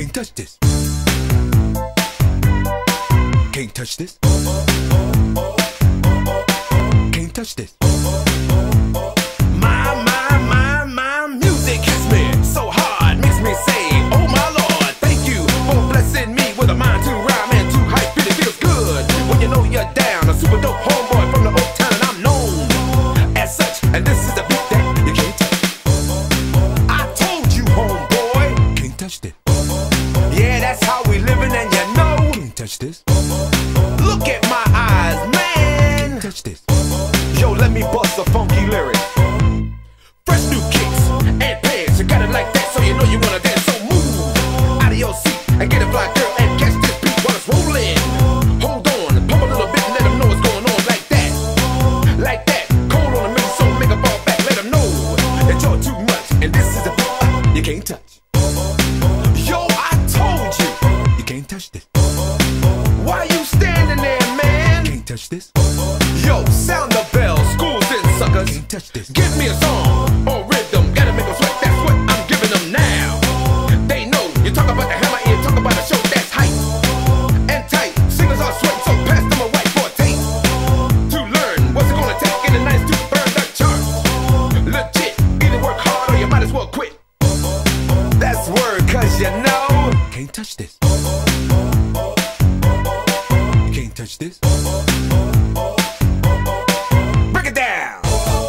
Can't touch this. Can't touch this. Can't touch this. My music hits me so hard, makes me say, oh my Lord, thank you for blessing me with a mind to rhyme and to hype. It feels good when you know you're down. A super dope homeboy from the old town, and I'm known as such. And this is the beat that you can't touch. I told you, homeboy, can't touch this. Yeah, that's how we living, and you know, can't touch this. Look at my eyes, man. Can't touch this. Yo, let me bust a funky lyric. Fresh new kicks and pants, you got it like that, so you know you wanna dance. So move out of your seat and get a fly girl and catch this beat while it's rolling. Hold on, pump a little bit and let them know what's going on. Like that, like that. Cold on the middle, so make a fall back. Let them know that you're too much, and this is a beat you can't touch. Yo, I told you, you can't touch this. Why you standing there, man? Can't touch this. Yo, sound the bell, schools and suckers. Can't touch this. Give me a song or rhythm, gotta make them sweat. That's what I'm giving them now. They know you talk about the hammer and you talk about a show that's hype and tight. Singers are sweating, so pass them a white for a tape to learn what's it gonna take in the nights to burn the charts. Legit, either work hard or you might as well quit. That's word, cause you know can't touch this. Can't touch this. Break it down.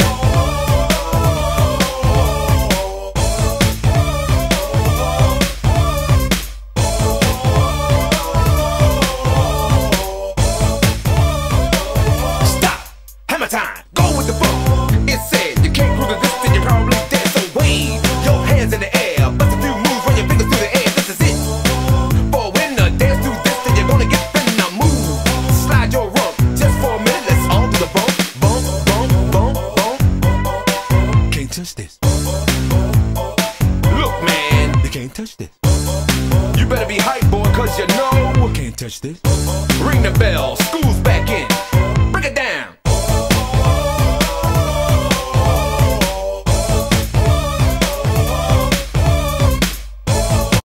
Stop. Hammer time. Go with the flow. It said you can't groove to this, then you're probably dead. So wave your hands in the air. Bust a few moves, run your fingers through the air. This is it. For a winner, dance through this, then you're gonna get bent. Now move. Slide your rump just for a minute. Let's all do the bump, bump, bump, bump, bump. Can't touch this. Look, man, you can't touch this. You better be hype, boy, cause you know can't touch this. Ring the bell, school's back in.